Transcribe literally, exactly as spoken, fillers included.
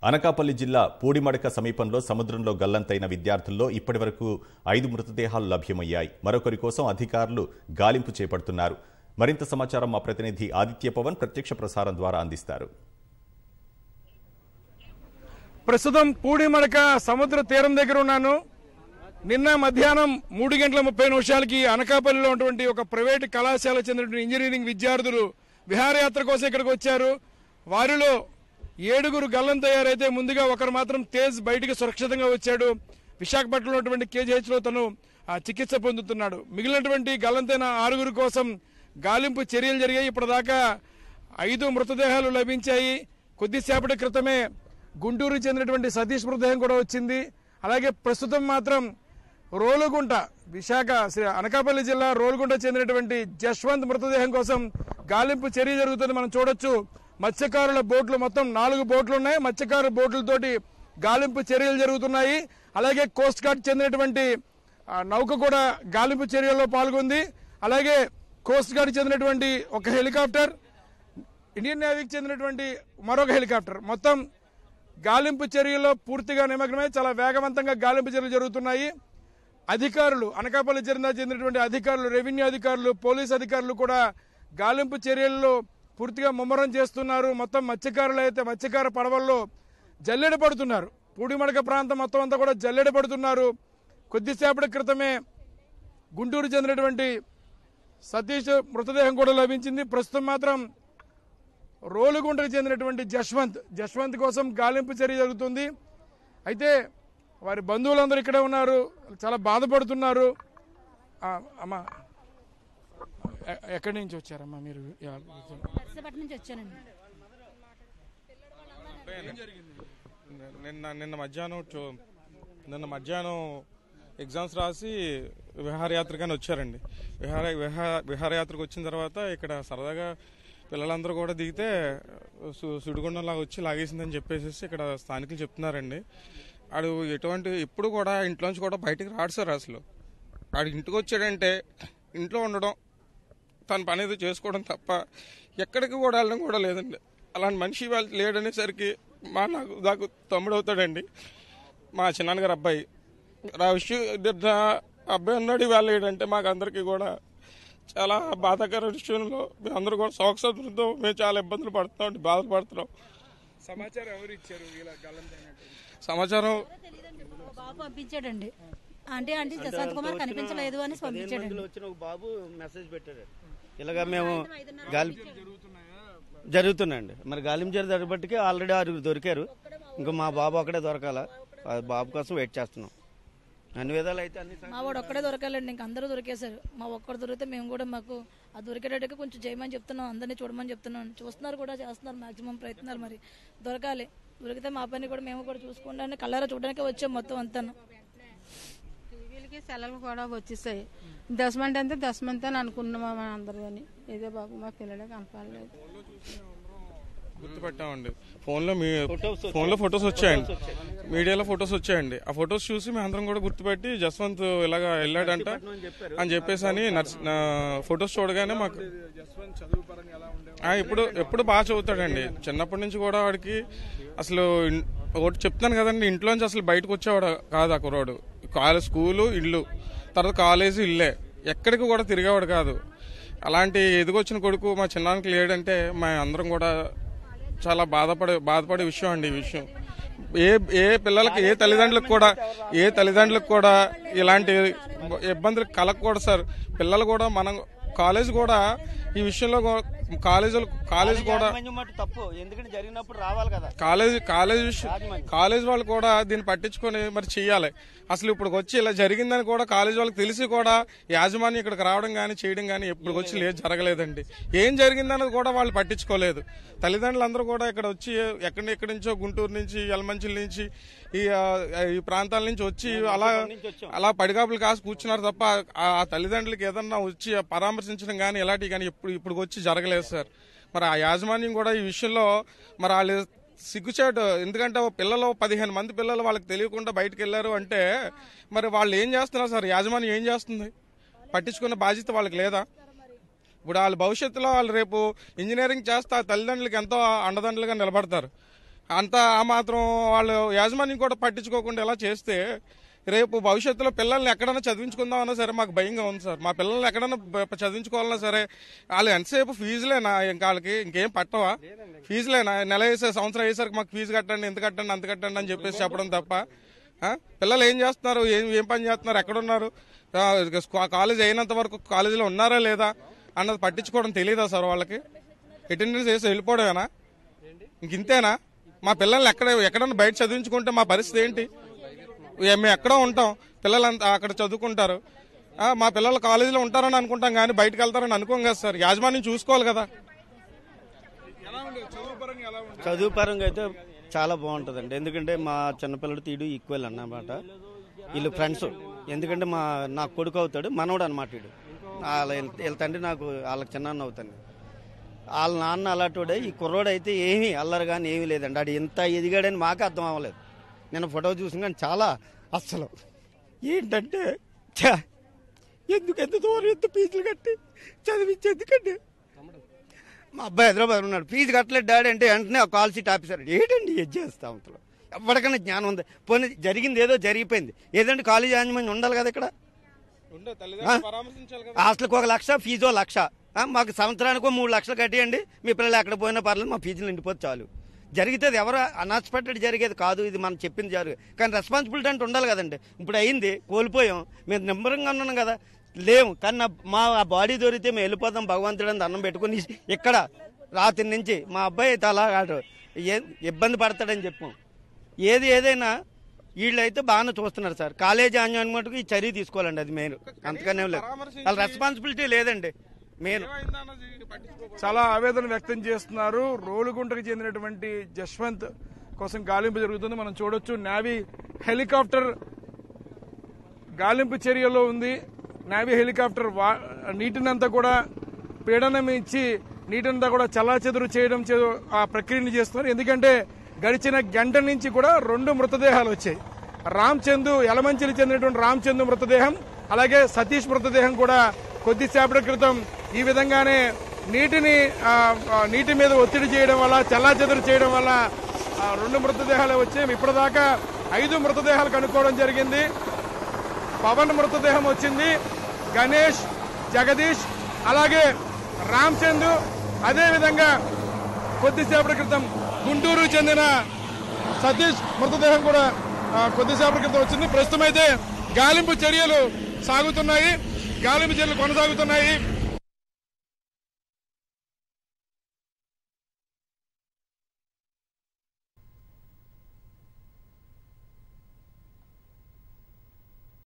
అనకాపల్లి జిల్లా పూడిమడక సమీపంలో సముద్రంలో గల్లంతైన విద్యార్థుల్లో ఇప్పటివరకు ఐదు మృతదేహాలు లభ్యమయ్యాయి. మరొకరి కోసం అధికారులు గాలింపు చేపడుతున్నారు. మరింత సమాచారం మా ప్రతినిధి ఆదిత్య పవన్ ప్రత్యక్ష ప్రసారం ద్వారా అందిస్తారు. ప్రస్తుతం పూడిమడక సముద్ర తీరం దగ్గర ఉన్నాను. నిన్న మధ్యాహ్నం మూడు గంటల ముప్పై నిమిషాలకి అనకాపల్లిలో ఉన్నటువంటి ఒక ప్రైవేటు కళాశాల చెందినటువంటి ఇంజనీరింగ్ విద్యార్థులు విహారయాత్ర కోసం ఇక్కడికి వచ్చారు. వారిలో ఏడుగురు గల్లంతయ్యారైతే ముందుగా ఒకరు మాత్రం తేజ్ బయటికి సురక్షితంగా వచ్చాడు. విశాఖపట్నంలో ఉన్నటువంటి కేజీహెచ్లో తను చికిత్స పొందుతున్నాడు. మిగిలినటువంటి గల్లంతైన ఆరుగురు కోసం గాలింపు చర్యలు జరిగాయి. ఇప్పటిదాకా ఐదు మృతదేహాలు లభించాయి. కొద్దిసేపటి క్రితమే గుంటూరు చెందినటువంటి సతీష్ మృతదేహం కూడా వచ్చింది. అలాగే ప్రస్తుతం మాత్రం రోలుగుంట విశాఖ అనకాపల్లి జిల్లా రోలుగుంట చెందినటువంటి జశ్వంత్ మృతదేహం కోసం గాలింపు చర్య జరుగుతుంది. మనం చూడొచ్చు మత్స్యకారుల బోట్లు, మొత్తం నాలుగు బోట్లు ఉన్నాయి. మత్స్యకారుల బోట్లతోటి గాలింపు చర్యలు జరుగుతున్నాయి. అలాగే కోస్ట్ గార్డ్ చెందినటువంటి నౌక కూడా గాలింపు చర్యల్లో పాల్గొంది. అలాగే కోస్ట్ గార్డ్ చెందినటువంటి ఒక హెలికాప్టర్, ఇండియన్ నేవీకి చెందినటువంటి మరొక హెలికాప్టర్ మొత్తం గాలింపు చర్యల్లో పూర్తిగా నిమగ్నమై చాలా వేగవంతంగా గాలింపు చర్యలు జరుగుతున్నాయి. అధికారులు, అనకాపల్లి జిల్లా చెందినటువంటి అధికారులు, రెవెన్యూ అధికారులు, పోలీస్ అధికారులు కూడా గాలింపు చర్యల్లో పూర్తిగా ముమ్మరం చేస్తున్నారు. మొత్తం మత్స్యకారులు అయితే మత్స్యకార పడవల్లో జల్లెడ పడుతున్నారు. పూడిమడక ప్రాంతం మొత్తం అంతా కూడా జల్లెడ పడుతున్నారు. కొద్దిసేపటి క్రితమే గుంటూరు చెందినటువంటి సతీష్ మృతదేహం కూడా లభించింది. ప్రస్తుతం మాత్రం రోలుగుంటకు చెందినటువంటి జశ్వంత్ జశ్వంత్ కోసం గాలింపు చర్య జరుగుతుంది. అయితే వారి బంధువులందరూ ఇక్కడే ఉన్నారు, చాలా బాధపడుతున్నారు. అమ్మా, ఎక్కడి నుంచి వచ్చారమ్మా మీరు? నుంచి వచ్చానండి. నిన్న నిన్న మధ్యాహ్నం నిన్న మధ్యాహ్నం ఎగ్జామ్స్ రాసి విహారయాత్రగానే వచ్చారండి. విహార విహారయాత్రకు వచ్చిన తర్వాత ఇక్కడ సరదాగా పిల్లలందరూ కూడా దిగితే సుడిగుండం లాగా వచ్చి లాగేసిందని చెప్పేసి ఇక్కడ స్థానికులు చెప్తున్నారండి. ఆడు ఎటువంటి ఎప్పుడు కూడా ఇంట్లోంచి కూడా బయటకు రాడు సార్. అసలు ఆడు ఇంటికి వచ్చాడంటే ఇంట్లో ఉండడం, తన పని ఏదో చేసుకోవడం తప్ప ఎక్కడికి కూడా వెళ్ళడం కూడా లేదండి. అలాంటి మనిషి వాళ్ళు లేడనేసరికి మా నాకు నాకు తమ్ముడు అవుతాడండి, మా చిన్నాన్నగారు అబ్బాయి. ఆ విషయం అబ్బాయి ఉన్నాడు ఇవాళ లేడంటే మాకు అందరికీ కూడా చాలా బాధాకర విషయంలో మేము అందరూ కూడా శోకసంతో మేము చాలా ఇబ్బందులు పడుతున్నాం, బాధపడుతున్నాం. సమాచారం ఎవరు ఇచ్చారు? సమాచారం బాబు పంపించాడండి. అంటే అంటే జసంత్ కుమార్ కనిపించలేదు అని పంపించాడండి. వచ్చిన ఒక బాబు మెసేజ్ పెట్టాడు, ఇలాగా మేము గాలి జరుగుతున్నాయండి. మరి గాలింపు చర్య జరిపటికి ఆల్రెడీ ఆరుగురు దొరికారు. ఇంకా మా బాబు అక్కడే దొరకాల. బాబు కోసం వెయిట్ చేస్తున్నాం. అన్ని విధాలు అయితే అన్ని మా వాడు ఒక్కడే దొరకాలండి, ఇంక అందరూ దొరికేశారు. మా ఒక్కడు దొరికితే మేము కూడా మాకు ఆ దొరికేటట్టుగా కొంచెం చేయమని చెప్తున్నాం, అందరినీ చూడమని చెప్తున్నాం. చూస్తున్నారు కూడా, చేస్తున్నారు మాక్సిమం ప్రయత్నాలు. మరి దొరకాలి, దొరికితే మా పని కూడా మేము కూడా చూసుకుంటాం. కళ్ళారా చూడడానికి వచ్చాం మొత్తం అంతా. టీవీలకి సెలవులు కూడా వచ్చేసాయి. దశమంది అంటే దశమంది అని అనుకున్నామా మన అందరూ అని. ఇదే బాబు మా పిల్లలే కనపడలేదు. గుర్తుపెట్టామండి. ఫోన్లో మీ ఫోన్లో ఫొటోస్ వచ్చాయండి, మీడియాలో ఫొటోస్ వచ్చాయండి. ఆ ఫొటోస్ చూసి మేము అందరం కూడా గుర్తుపెట్టి జస్వంత్ ఇలాగా వెళ్ళాడంట అని చెప్పేసి అని ఫొటోస్ చూడగానే మాకు ఇప్పుడు ఎప్పుడు బాగా చదువుతాడండి. చిన్నప్పటి నుంచి కూడా వాడికి అసలు ఒకటి చెప్తాను కదండి, ఇంట్లోంచి అసలు బయటకు వచ్చేవాడు కాదు ఆ కుర్రాడు. కాలేజ్, స్కూలు, ఇల్లు, తర్వాత కాలేజీ, ఇల్లే, ఎక్కడికి కూడా తిరిగేవాడు కాదు. అలాంటి ఎదుగొచ్చిన కొడుకు మా చిన్నానికి లేడంటే మా అందరం కూడా చాలా బాధపడే బాధపడే విషయం అండి ఈ విషయం. ఏ ఏ పిల్లలకి, ఏ తల్లిదండ్రులకు కూడా ఏ తల్లిదండ్రులకు కూడా ఇలాంటి ఇబ్బందులు కలగకూడదు సార్. పిల్లలు కూడా, మనం కాలేజ్ కూడా ఈ విషయంలో కాలేజీలు కాలేజ్ కూడా తప్పు, ఎందుకంటే జరిగినప్పుడు రావాలి కదా. కాలేజ్ కాలేజ్ కాలేజ్ వాళ్ళు కూడా దీన్ని పట్టించుకొని మరి చెయ్యాలి. అసలు ఇప్పుడు వచ్చి ఇలా జరిగిందని కూడా కాలేజ్ వాళ్ళకి తెలిసి కూడా యాజమాన్యం ఇక్కడికి రావడం కానీ చేయడం కానీ ఇప్పుడు వచ్చి లేదు, జరగలేదండి. ఏం జరిగిందన్నది కూడా వాళ్ళు పట్టించుకోలేదు. తల్లిదండ్రులు అందరూ కూడా ఇక్కడ వచ్చి ఎక్కడి ఎక్కడి నుంచో, గుంటూరు నుంచి, యలమంచిల నుంచి, ఈ ఈ ప్రాంతాల నుంచి వచ్చి అలా అలా పడిగాపులు కాసి కూర్చున్నారు తప్ప ఆ తల్లిదండ్రులకి ఏదన్నా వచ్చి పరామర్శించడం కానీ ఇలాంటివి కానీ ఇప్పుడు ఇప్పుడు వచ్చి జరగలేదు సార్. మరి ఆ యాజమాన్యం కూడా ఈ విషయంలో మరి వాళ్ళు సిగ్గుచేటు. ఎందుకంటే పిల్లలు పదిహేను మంది పిల్లలు వాళ్ళకి తెలియకుండా బయటకు వెళ్లారు అంటే మరి వాళ్ళు ఏం చేస్తున్నారు సార్? యాజమాన్యం ఏం చేస్తుంది? పట్టించుకున్న బాధ్యత వాళ్ళకి లేదా? ఇప్పుడు వాళ్ళ భవిష్యత్తులో వాళ్ళు రేపు ఇంజనీరింగ్ చేస్తే తల్లిదండ్రులకి ఎంతో అండదండలుగా నిలబడతారు. అంత ఆ మాత్రం వాళ్ళు యాజమాన్యం కూడా పట్టించుకోకుండా ఇలా చేస్తే రేపు భవిష్యత్తులో పిల్లల్ని ఎక్కడైనా చదివించుకుందామన్నా సరే మాకు భయంగా ఉంది సార్. మా పిల్లల్ని ఎక్కడైనా చదివించుకోవాలన్నా సరే వాళ్ళు ఎంతసేపు ఫీజులేనా, ఇంకా వాళ్ళకి ఇంకేం పట్టవా? ఫీజులేనా, నెల వేసే సంవత్సరం వేసరికి మాకు ఫీజు కట్టండి, ఎంత కట్టండి, అంత కట్టండి అని చెప్పేసి చెప్పడం తప్ప పిల్లలు ఏం చేస్తున్నారు, ఏం ఏం పని చేస్తున్నారు, ఎక్కడున్నారు, కాలేజ్ అయినంత వరకు కాలేజీలో ఉన్నారా లేదా అన్నది పట్టించుకోవడం తెలియదా సార్ వాళ్ళకి? అటెండెన్స్ వేసి వెళ్ళిపోవడమేనా? ఇంకింతేనా? మా పిల్లల్ని ఎక్కడ ఎక్కడన్నా బయట చదివించుకుంటే మా పరిస్థితి ఏంటి? మేము ఎక్కడో ఉంటాం, పిల్లలంతా అక్కడ చదువుకుంటారు. మా పిల్లలు కాలేజీలో ఉంటారని అనుకుంటాం కానీ బయటకు వెళ్తారని అనుకోం కదా సార్. యాజమాన్యం చూసుకోవాలి కదా. చదువు పరంగా అయితే చాలా బాగుంటుందండి. ఎందుకంటే మా చిన్నపిల్లడు తీడు ఈక్వల్ అన్నమాట. వీళ్ళు ఫ్రెండ్స్. ఎందుకంటే మా నా కొడుకు అవుతాడు, మనవడు అనమాట వీడు. వాళ్ళ వీళ్ళ తండ్రి నాకు వాళ్ళకి చిన్న అవుతాను. వాళ్ళ నాన్న అలాంటి ఈ కుర్రోడు అయితే ఏమీ అల్లరి కానీ ఏమీ లేదండి. ఆడు ఎంత ఎదిగాడని మాకే అర్థం అవ్వలేదు. నేను ఫోటో చూసిన కానీ చాలా అస్సలు ఏంటంటే ఎందుకు ఎంత దూరం ఎంత ఫీజులు కట్టి చదివించి ఎందుకండి. మా అబ్బాయి హైదరాబాద్ ఉన్నాడు, ఫీజు కట్టలేదు డాడీ అంటే వెంటనే ఆ కాల్ షీట్ ఆఫీసర్ ఏంటండి ఏది చేస్తా అంతలో ఎవరికైనా జ్ఞానం ఉంది. పోనీ జరిగింది ఏదో జరిగిపోయింది, ఏదంటే కాలేజీ యాజమాన్యం ఉండాలి కదా ఇక్కడ. హాస్టల్కి ఒక లక్ష, ఫీజు లక్ష, మాకు సంవత్సరానికి మూడు లక్షలు కట్టియండి, మీ పిల్లలు ఎక్కడ పోయినా పర్లేదు, మా ఫీజులు నిండిపోతే చాలు. జరిగితే ఎవరు అన్ఎక్స్పెక్టెడ్ జరిగేది కాదు, ఇది మనం చెప్పింది జరుగు. కానీ రెస్పాన్సిబిలిటీ అంటే ఉండాలి కదండి. ఇప్పుడు అయింది, కోల్పోయాం, మేము నిమ్మరంగా ఉన్నాం కదా, లేము. కానీ మా బాడీ దొరికితే మేము వెళ్ళిపోతాం భగవంతుడు అని దండం పెట్టుకుని ఇక్కడ రాత్రి నుంచి మా అబ్బాయి అయితే అలా ఏ ఇబ్బంది పడతాడని చెప్పాం. ఏది ఏదైనా వీళ్ళైతే బాగానే చూస్తున్నారు సార్. కాలేజీ యాజమాన్యం మటుకు ఈ చర్య తీసుకోవాలండి, అది మెయిన్. అంతకనే లేదు, వాళ్ళ రెస్పాన్సిబిలిటీ లేదండి మెయిన్. చాలా ఆవేదన వ్యక్తం చేస్తున్నారు. రోలుగుంటకు చెందినటువంటి జశ్వంత్ కోసం గాలింపు జరుగుతుంది. మనం చూడొచ్చు నేవీ హెలికాప్టర్ గాలింపు చర్యలో ఉంది. నేవీ హెలికాప్టర్ నీటినంతా కూడా పీడనం ఇచ్చి నీటినంతా కూడా చల్లాచెదురు చేయడం ఆ ప్రక్రియను చేస్తున్నారు. ఎందుకంటే గడిచిన గంట నుంచి కూడా రెండు మృతదేహాలు వచ్చాయి. రామచందు, యలమంచిలి చెందినటువంటి రామచందు మృతదేహం, అలాగే సతీష్ మృతదేహం కూడా కొద్దిసేపటి క్రితం ఈ విధంగానే నీటిని నీటి మీద ఒత్తిడి చేయడం వల్ల, చల్లాచెదురు చేయడం వల్ల రెండు మృతదేహాలు వచ్చాయి. ఇప్పటిదాకా ఐదు మృతదేహాలు కనుక్కోవడం జరిగింది. పవన్ మృతదేహం వచ్చింది, గణేష్, జగదీష్, అలాగే రామచందు, అదేవిధంగా కొద్దిసేపటి క్రితం గుంటూరు చెందిన సతీష్ మృతదేహం కూడా కొద్దిసేపటి క్రితం వచ్చింది. ప్రస్తుతం అయితే గాలింపు చర్యలు సాగుతున్నాయి, గాలింపు చర్యలు కొనసాగుతున్నాయి.